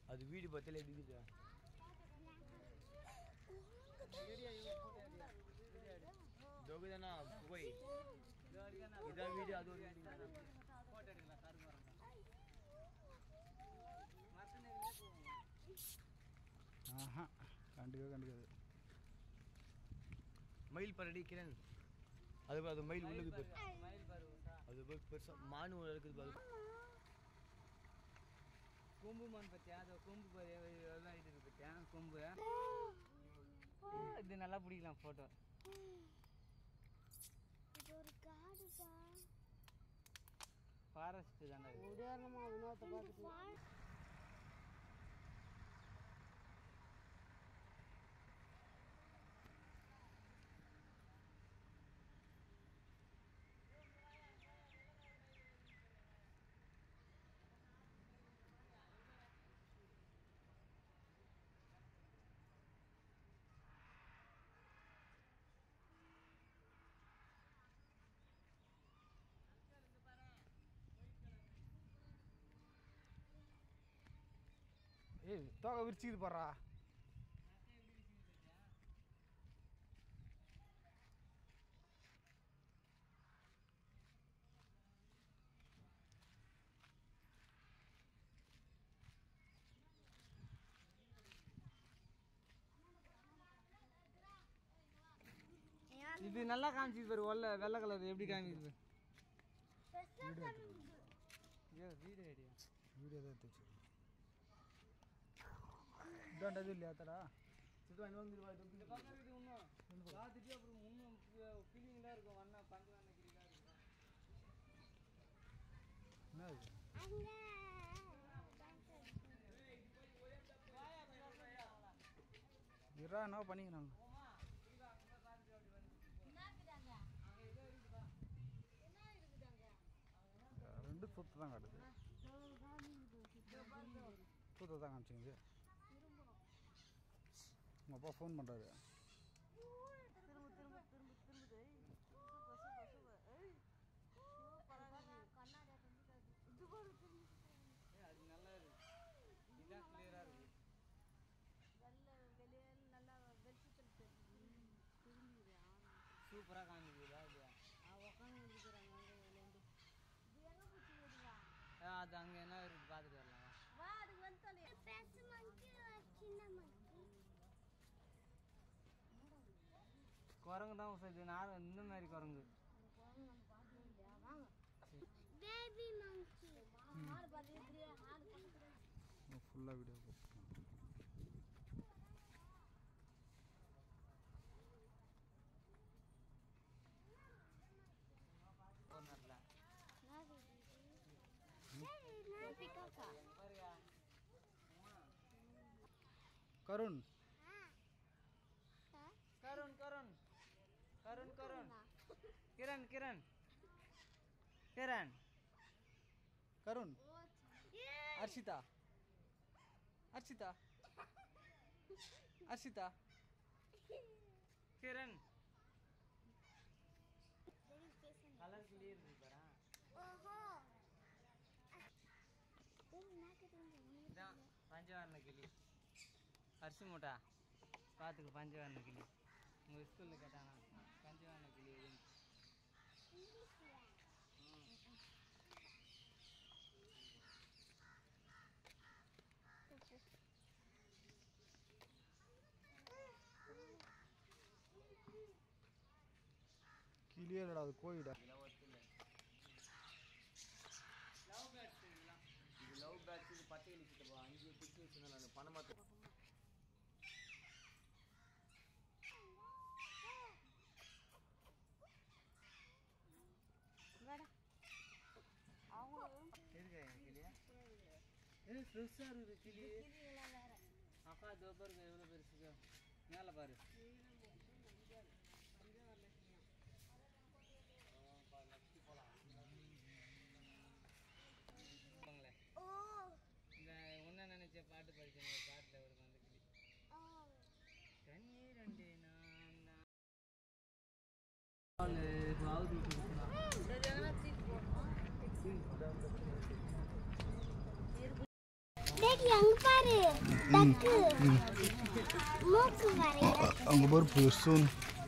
அது வீடு பத்தில இருக்குது. दोगेना कोई इधर वीडियो அது ஒரு போட்டோ எடுக்கலாம் கார் வரங்க மாத்தனே இல்ல போவோம் ஆஹா கண்டுக்காது மயில் பரடி கிரண் அது மயில் உள்ளுக்கு மயில் பாரு அது பெருசா மானு இருக்குது பாரு கொம்பு மான் பத்தியா அது கொம்பு பாரு எல்லாம் இது பத்தியா கொம்பு இது நல்லா பிடிக்கலாம் போட்டோ ஒரு காடுடா ஃபாரஸ்ட் தான உதாரணமா வினோத பாத்துட்டு ஏய் தோக விரிச்சிது பாறா இது நல்லா காமிச்சிது பாரு வெள்ளை கலர் எப்படி காமிக்குது வீடியோ தான் எடுத்து இதாண்டது இல்லையா தடா சிட்டு வந்து இந்த பக்கம் இருக்குது இன்னும் பார்த்துட்டு அப்புறம் இன்னும் ஃபீலிங்லாம் இருக்கும் வண்ணா பஞ்சு வண்ண கிரிலாம் இருக்கும் என்ன இரா என்ன பண்ணிக்கிறாங்க ரெண்டு சொத்து தான் காட்டுது சொத்தை தான் காமிச்சிங்க உங்கள் அப்பா ஃபோன் பண்ணுறாரு அது நல்லா இருக்கு இதான் கிளியராக இருக்கு சூப்பராக காமிக்குதா இது அது அங்கே என்ன இருக்கு பார்த்துட்டு வரலாம் குரங்கு தான் இது நான் இந்த மாதிரி குரங்கு ஃபுல்லாக video Karun Karun Karun Karun Karun Kiran Kiran Kiran Karun Arshita Arshita Arshita Kiran colour clear नहीं पड़ा ओहो पंचवर्ण किली अरसी मोटा पात पंचवर्ण किली स्कूल कटाना पंचवर्ण किली கிளியர் அது கோயிடா இது லவ் பேட்ஸ் இது பட்டை இழுக்கிட்டப்பா அங்கே குச்சி வச்சுருந்தேன் நான் பணமாத்த இருக்கா கிளியா இது ஃப்ரெஷ்ஷாக இருக்குது கிளி அக்கா இதோ பாருங்க எவ்வளோ பெருசுக்கா மேலே பாரு இந்த ஒன்ன நினைச்ச பாட்டு படிக்கணும் ஒரு பாட்டில் ஒரு அந்த கிளி கண்ணீர் ரெண்டு நான் அங்கே பாரு பெருசு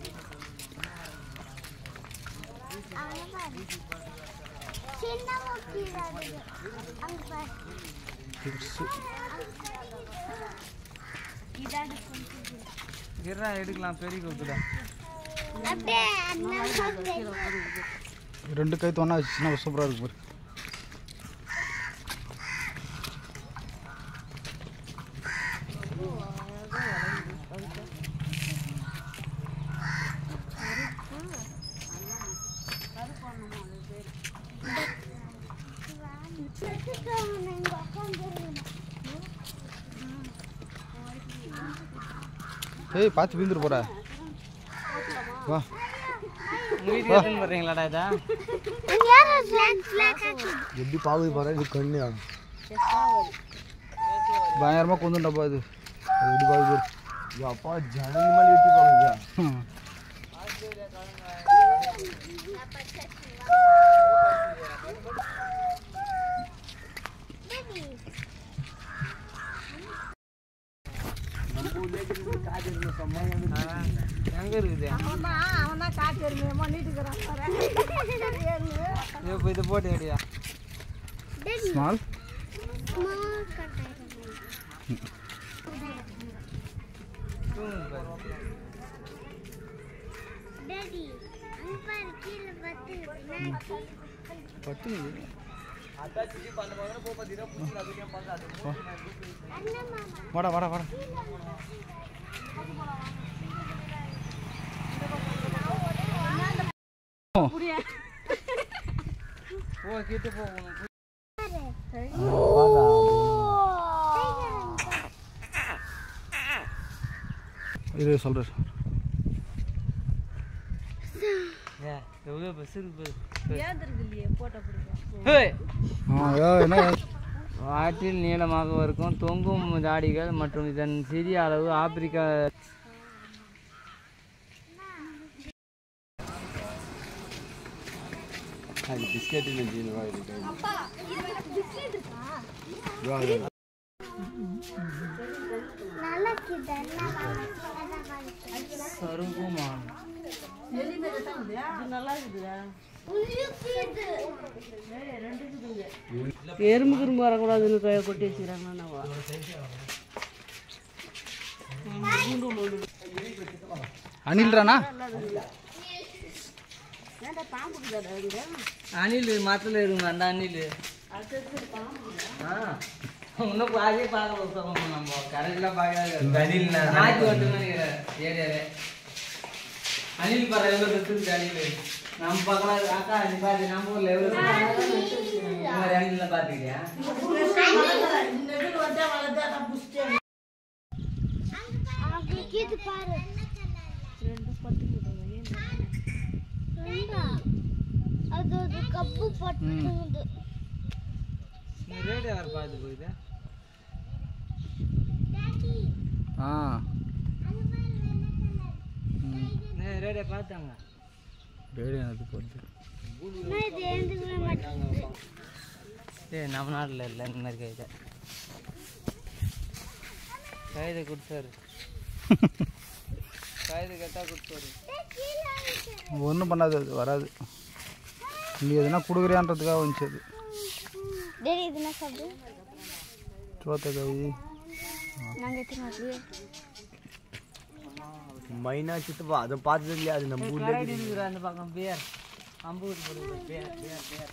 எடுக்கலாம் பெரிய கூப்பிடா ரெண்டு கை தோணா வச்சுன்னா சூப்பராக இருக்கு பாரு ஏய் பார்த்து விழுந்துட்டு போற வா வீடியோ எடுத்து வர்றீங்களாடா இதா எப்படி பாகுது பாரு இது கண்ணு பயங்கரமாக கொண்டுட்டப்பா இது எப்படி பாகுது அப்பா ஜனங்க மாதிரி வெட்டி பாக்குங்க எங்க இருக்குது இது போட்டு அடியா ஸ்மால் வாடா வாடா வாடா போ கிட்ட போகணும் இது சொல்கிறேன் எவ்வளோ பஸ் இருக்கு வாட்டில் நீளமாக இருக்கும் தொங்கும் தாடிகள் மற்றும் இதன் சிறிய அளவு ஆப்பிரிக்கா பிஸ்கெட் சருகுமா எறும்பு திரும்ப வரக்கூடாதுன்னு கையை கொட்டி வச்சுக்கிறாங்க அனில்றானா அணில் மாத்திர இருங்க அந்த அணில் இன்னும் பாதியே பார்க்க நம்ம கரெக்டாக பார்க்காது அணில் நாய்க்கு வந்துன்னு நினைக்கிறேன் ஏரியாவே அணில் பறவை எவ்வளோ இருக்குது அணில் நம்ம பார்க்கலாம் அக்கா நீ பார்த்து நம்ம ஊரில் எவ்வளோ அணில் பார்த்துக்கிட்டியா ரேடியோ யார் பார்த்து போயிட்டு ரேடியோ பார்த்தாங்க ரேடியோ எனக்கு போகுது ஏய் நம்ம நாட்டில் இல்லை இந்த மாதிரி கைதை கொடுத்தாரு கைது கேட்டால் கொடுத்தாரு ஒன்றும் பண்ணாது அது வராது நீ எதுனா கொடுக்குறியான்றதுக்காக வந்துச்சு அது சோத்தக்காய் மைனா சித்தப்பா அதை பார்த்தது இல்லையா அது நம்ம ஊர்ல இருக்கிற அந்த பக்கம் பேர் அம்பூர் போடுது பேர் பேர் பேர்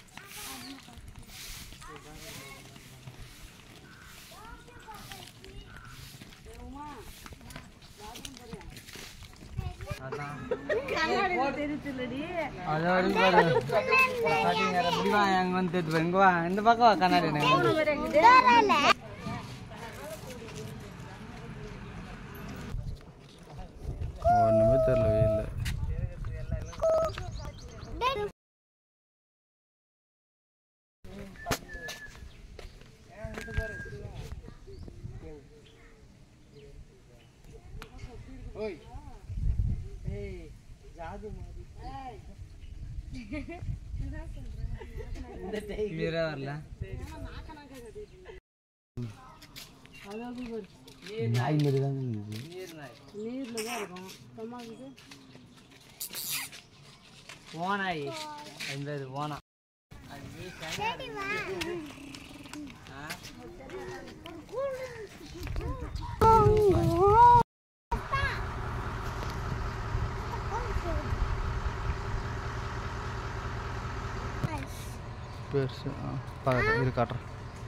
இந்த பக்கம் கண்ணாடி ஒன்றுமே தெரியலவே இல்லை வரல நாய் மாதிரி தான் இருக்குது. நீரில் தான் இருக்கும் சமாளிக்கு ஓனாய் அந்த ஓனா பெருசு இது காட்டுறேன்.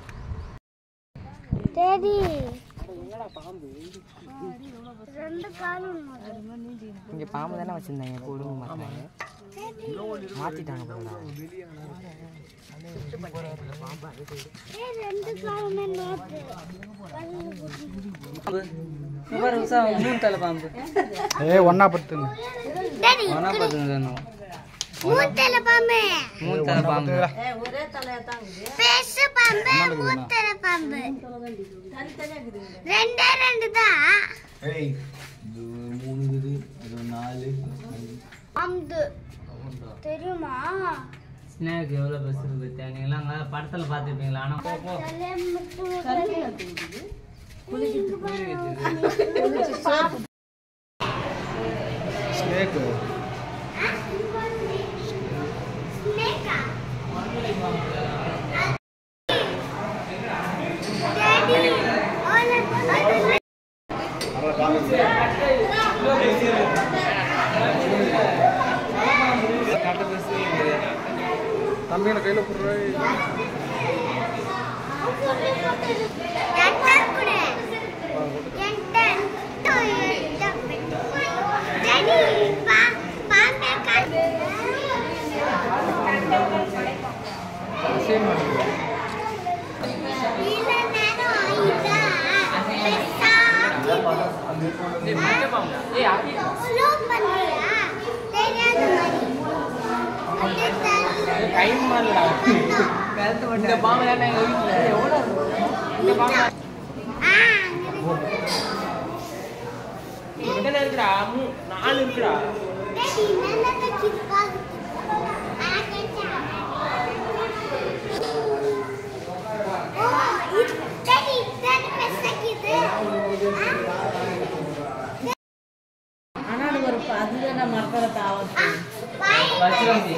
இங்கே பாம்பு தானே வச்சுருந்தாங்க கொடுங்க மாட்டாங்க மாற்றிட்டாங்க மூணு தலை பாம்பு ஒன்னா பத்துங்க ஒன்னா பார்த்துங்க மூணு தலை பாம்பு மூணு தலை பாம்பு பெருசு பாம்பு மூணு தலை பாம்பு ரெண்டே ரெண்டு தான் இது 3 இருக்குது, இது 4 பாம்பு தெரியுமா ஸ்னேக் எவ்வளோ பெருசு இருக்கு நீங்களாம் அங்கே படத்தில் பார்த்துருப்பீங்களா ஆனால் போ ஸ்னேக் ஸ்னேக்கா டாடி தம்பி எனக்கு கையில் போடுற கை மாறலடா இந்த பாம்பு எங்கள் வீட்டில் எவ்வளோ இந்த பாம்பு எத்தனை இருக்குடா 4 இருக்குடா ஆனால் ஒரு அதுதான் மரத்தில் தாவத்து வச்சுருந்தி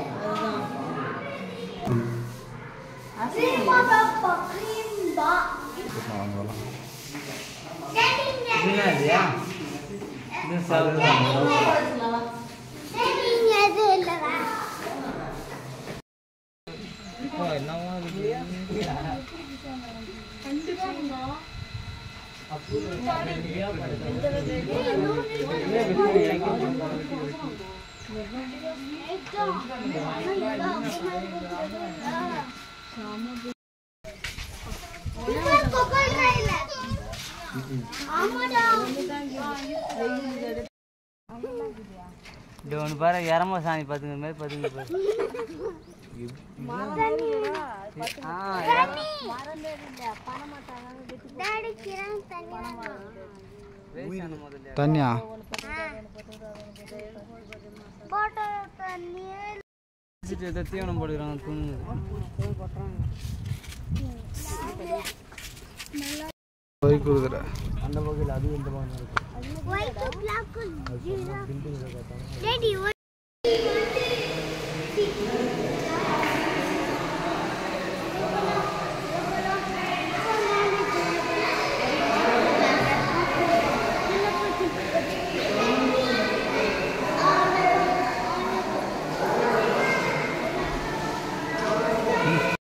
என்னதுயா இது ஒன்று பாரு இறம சாமி பார்த்துங்க மாதிரி பார்த்துங்க தண்ணியா தீவனம் போடுறாங்க தூங்குது அந்த பகுதியில் அது இந்த பகுதியில் Daddy,